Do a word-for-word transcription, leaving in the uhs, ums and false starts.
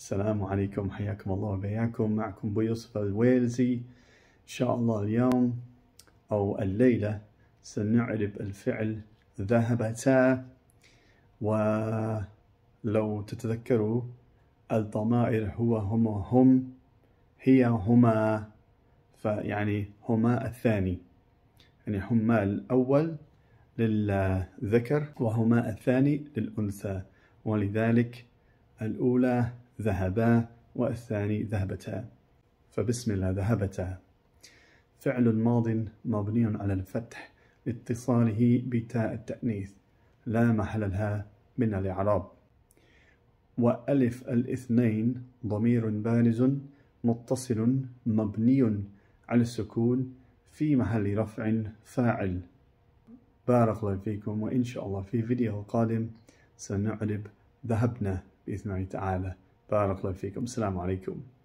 السلام عليكم، حياكم الله وبياكم. معكم أبو يوسف الويلزي. إن شاء الله اليوم أو الليلة سنعرب الفعل ذهبتا. ولو تتذكروا الضمائر هو هم هم هي هما، فيعني هما الثاني، يعني هما الأول للذكر وهما الثاني للأنثى، ولذلك الأولى ذهبا والثاني ذهبتا. فبسم الله. ذهبتا فعل ماض مبني على الفتح لاتصاله بتاء التأنيث لا محل لها من الإعراب. وألف الاثنين ضمير بارز متصل مبني على السكون في محل رفع فاعل. بارك الله فيكم، وإن شاء الله في فيديو قادم سنعرب ذهبنا بإذن الله تعالى. بارك الله فيكم. السلام عليكم.